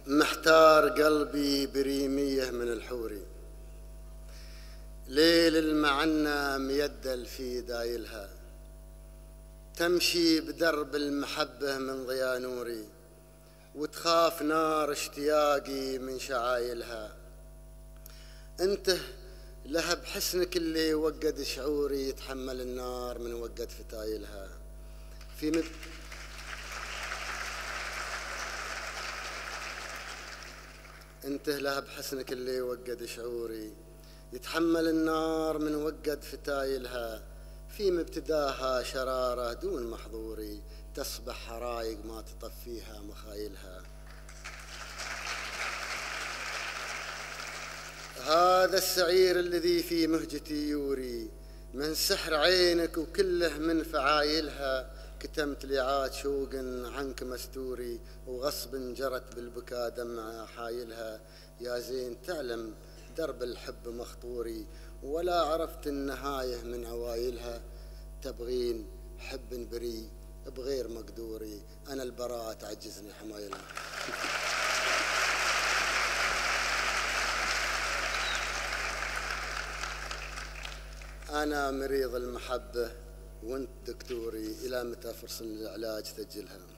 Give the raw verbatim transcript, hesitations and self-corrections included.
محتار قلبي بريمية من الحوري، ليل المعنى ميدل في دايلها، تمشي بدرب المحبة من ضيا نوري، وتخاف نار اشتياقي من شعايلها. انته لها بحسنك اللي وقد شعوري، يتحمل النار من وقد فتايلها. في مب... انته لها بحسنك اللي وقد شعوري، يتحمل النار من وقد فتايلها. في مبتداها شرارة دون محظوري، تصبح حرايق ما تطفيها مخايلها. هذا السعير الذي في مهجتي يوري، من سحر عينك وكله من فعايلها. كتمت لي عاد شوق عنك مستوري، وغصب جرت بالبكاء دمع حايلها. يا زين تعلم درب الحب مخطوري، ولا عرفت النهاية من عوايلها. تبغين حب بري بغير مقدوري، أنا البراءة تعجزني حمايلها. أنا مريض المحبة وانت دكتوري، إلى متى فرص العلاج تجلها؟